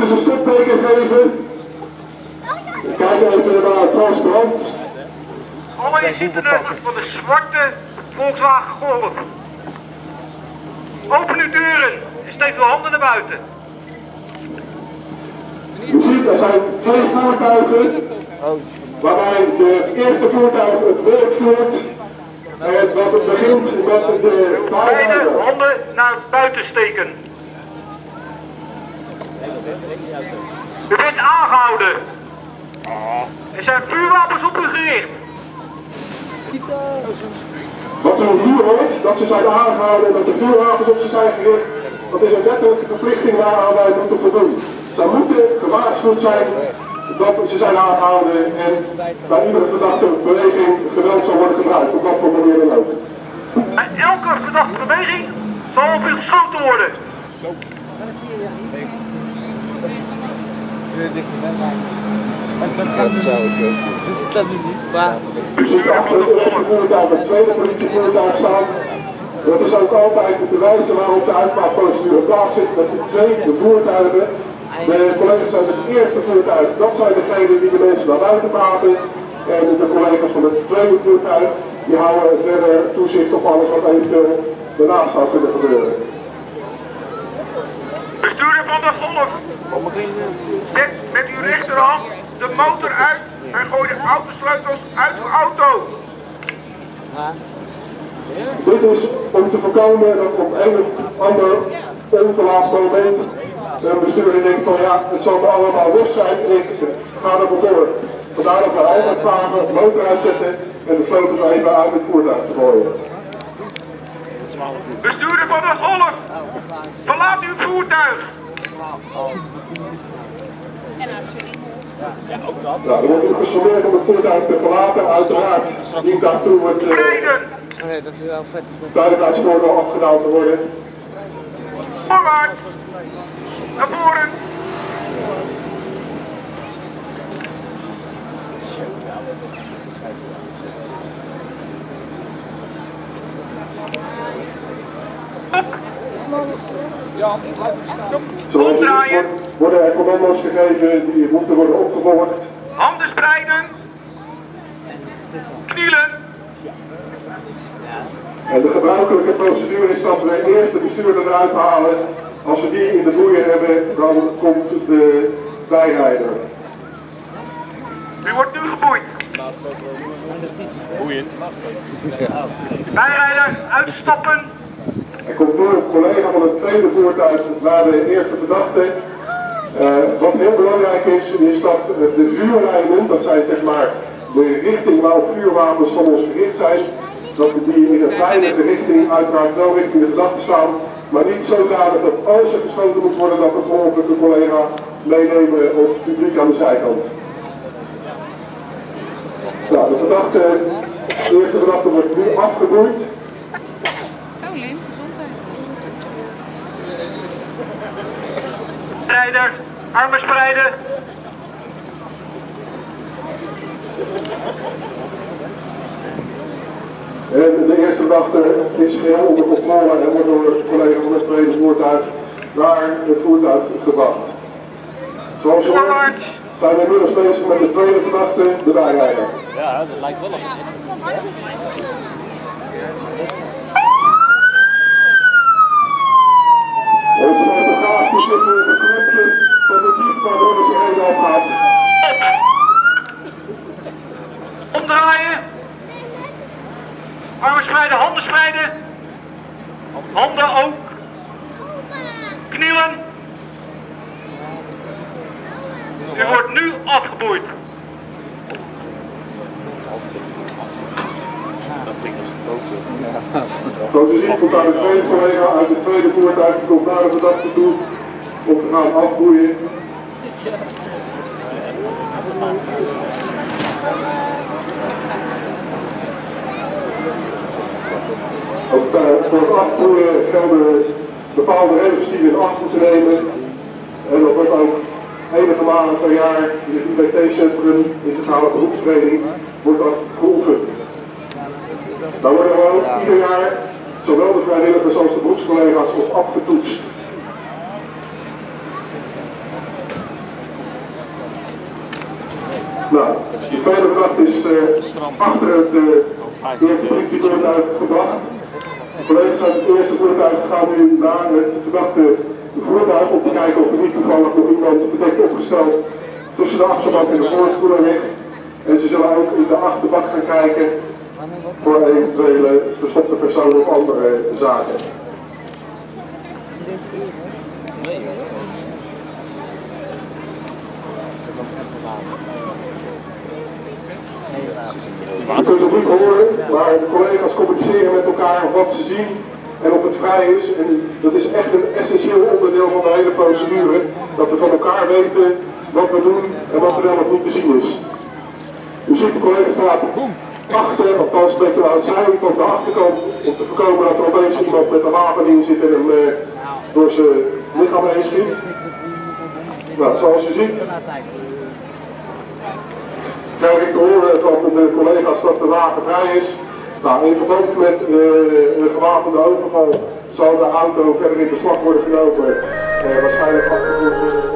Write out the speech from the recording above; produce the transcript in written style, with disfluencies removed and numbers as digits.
moeten ze een stoppteken geven. Kijk even naar het transparant. Alle inzittenden van de zwarte Volkswagen Golf. Open uw deuren en steek uw handen naar buiten. U ziet, er zijn twee voertuigen. Waarbij de eerste voertuig het werk voert. En wat het begint met de Beide handen naar buiten steken. U bent aangehouden. Er zijn vuurwapens op u gericht. Wat u hier hoort, dat ze zijn aangehouden en dat de vuurwapens op ze zijn gericht, dat is een wettelijke verplichting waaraan wij moeten voldoen. Zij moeten gewaarschuwd zijn dat ze zijn aangehouden en bij iedere verdachte beweging geweld zal worden gebruikt, op wat voor manier dan ook. Bij elke verdachte beweging zal op u geschoten worden. Dat zou ik ook. Dus dat nu niet, maar... U ziet achter het eerste voertuig het tweede politievoertuig staan. Dat is ook altijd de wijze waarop de uitmaakprocedure plaatsvindt met die twee voertuigen. De collega's uit het eerste voertuig, dat zijn degenen die de mensen naar buiten praten. En de collega's van het tweede voertuig, die houden verder toezicht op alles wat eventueel daarnaast zou kunnen gebeuren. Bestuurder van de Golf, zet met uw rechterhand de motor uit en gooi de autosleutels uit uw auto. Dit is om te voorkomen dat op een of ander onverwacht moment de bestuurder denkt van ja, het zal me allemaal los zijn en ik ga er vandoor. Vandaar dat we altijd vragen, de motor uitzetten en de sleutels even uit het voertuig te gooien. Bestuurder van de Golf, verlaat uw voertuig. Nou, er wordt nu gesommeerd om het voertuig te verlaten, uiteraard niet daartoe het Nee, dat is wel vet. veiligheidsvoordeel afgedaan te worden. Voorwaarts, naar voren. Zoals u ziet worden er commando's gegeven die moeten worden opgevolgd. Handen spreiden. Knielen. En de gebruikelijke procedure is dat we eerst de bestuurder eruit halen. Als we die in de boeien hebben, dan komt de bijrijder. U wordt nu geboeid. Boeiend. Bijrijder, uitstappen. Er komt nu een collega van het tweede voertuig naar de eerste verdachte. Wat heel belangrijk is dat de vuurlijnen, dat zijn zeg maar de richting waarop vuurwapens van ons gericht zijn, dat we die in een veilige richting uiteraard wel richting de verdachte staan, maar niet zodanig dat als er geschoten moet worden dat we volgens de collega meenemen op het publiek aan de zijkant. Nou, de eerste verdachte wordt nu afgeboeid. Strijder, armen spreiden. En de eerste verdachte is geheel onder controle en wordt door de collega van het tweede voertuig naar het voertuig gebracht. Zoals je hoort, zijn we inmiddels bezig met de tweede verdachte, de bijrijder. Ja, dat lijkt wel op. Onze fotograaf die zit nu op een knopje van de jeep waardoor de sirene opgaat. Omdraaien. Armen spreiden, handen spreiden. Handen ook. Knielen. U wordt nu afgeboeid. Zoals u ziet komt daar een tweede collega uit het tweede voertuig, die komt naar de verdachte toe om te gaan afboeien. Ook voor het afboeien gelden bepaalde regels die we in acht moeten nemen. En dat wordt ook enige malen per jaar in het IBT-centrum, Integrale Beroepstraining, wordt dat geoefend. Daar worden we ook ieder jaar, zowel de vrijwilligers als de beroepscollega's, op afgetoetst. Nou, de tweede verdachte is achter het eerste politievoertuig gebracht. De collega's uit het eerste voertuig gaan nu naar het verdachte voertuig om te kijken of er niet toevallig nog iemand bedekt opgesteld tussen de achterbak en de voorspoeler ligt. En ze zullen ook in de achterbak gaan kijken voor eventuele verstopte personen of andere zaken. We kunnen het niet horen, maar de collega's communiceren met elkaar wat ze zien en of het vrij is. En dat is echt een essentieel onderdeel van de hele procedure, dat we van elkaar weten wat we doen en wat er dan nog niet te zien is. U ziet de collega's staat achter, althans een beetje aan het zijde van de achterkant, om te voorkomen dat er opeens iemand met een wapen in zit en hem door zijn lichaam heen schiet. Nou, zoals u ziet, krijg ik te horen van de collega's dat de wagen vrij is. Nou, in verband met een gewapende overval zal de auto verder in beslag worden genomen, waarschijnlijk afgevoerd worden.